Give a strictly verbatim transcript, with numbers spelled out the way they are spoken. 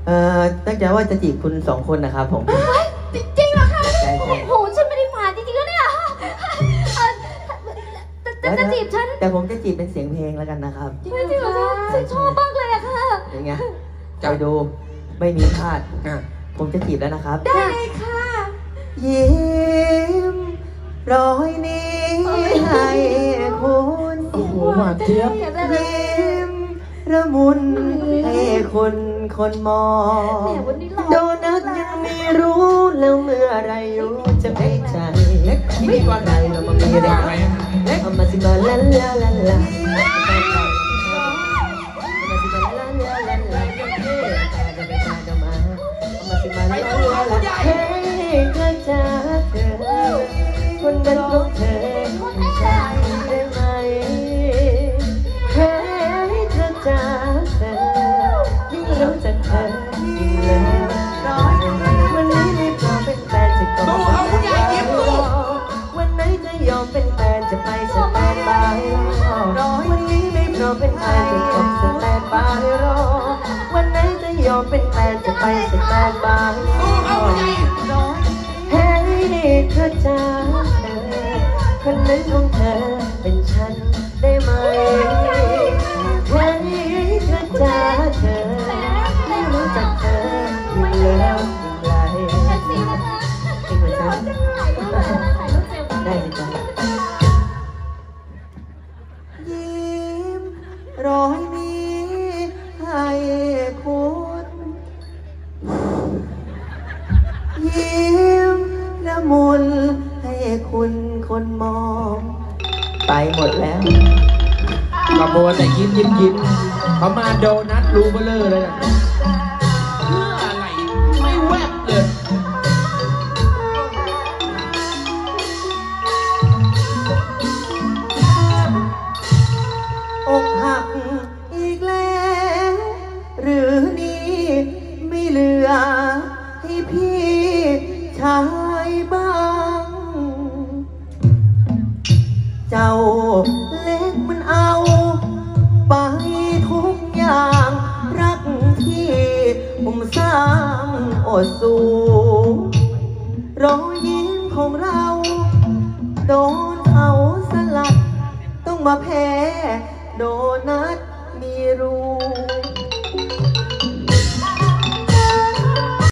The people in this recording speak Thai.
เอ่อตั้งใจว่าจะจีบคุณสองคนนะครับผมจริงเหรอคะใช่ใช่โอ้โหฉันไม่ได้ฝันจริงๆแล้วเนี่ยจะจะจีบฉันแต่ผมจะจีบเป็นเสียงเพลงแล้วกันนะครับจริงเหรอคะฉันชอบมากเลยอะค่ะอย่างเงี้ยจะดูไม่มีพลาดผมจะจีบแล้วนะครับได้เลยค่ะยิ้มร้อยนี้ให้คุณโอ้โหหวานเจี๊ยบยิ้มระมุนให้คนคนมองโดนัทยังไม่รู้แล้วเมื่อไรรู้จะไม่ใจไม่ว่าใดเรามามีอะไรเอามาสิมาลาลาลาลาเฮ้ยเธอจ้าเธอคนนั้นของเธอใช่ได้ไหมเฮ้ยเธอจ้าเธอยิ่งรู้จักเธอยิ่งเลยวันนี้ไม่พอเป็นแฟนจะกอดวันไหนจะยอมเป็นแฟนจะไปสแตนบายรอวันนี้ไม่พอเป็นแฟนจะกอดสแตนบายรอวันไหนจะยอมเป็นแฟนจะไปสแตนบายเฮ้ยเธอจ้าเธอคนนั้นของเธอเป็นฉันได้ไหมเฮ้ยเธอจ้าเธอไม่รู้จักเธอยิ่งแล้วยิ่งไรจริงเหรอจ๊ะได้เลยจ้ะยิ้มร้อยนี้ให้คุณยิ้มละมุนให้คุณคนมองไปหมดแล้วกระโบแต่ยิ้มยิ้มยิ้มเขามาโดนัทรูเบลเลอร์เลยนะเพื่ออะไรไม่แวบเลยอกหักอีกแล้วหรือนี้ไม่เหลือให้พี่ชายบ้างเจ้าเล็กมันเอาไปทุกอย่างรักที่ผมสร้างอดสูรอยยิ้มของเราโดนเขาสลัดต้องมาแพ้โดนัทมีรู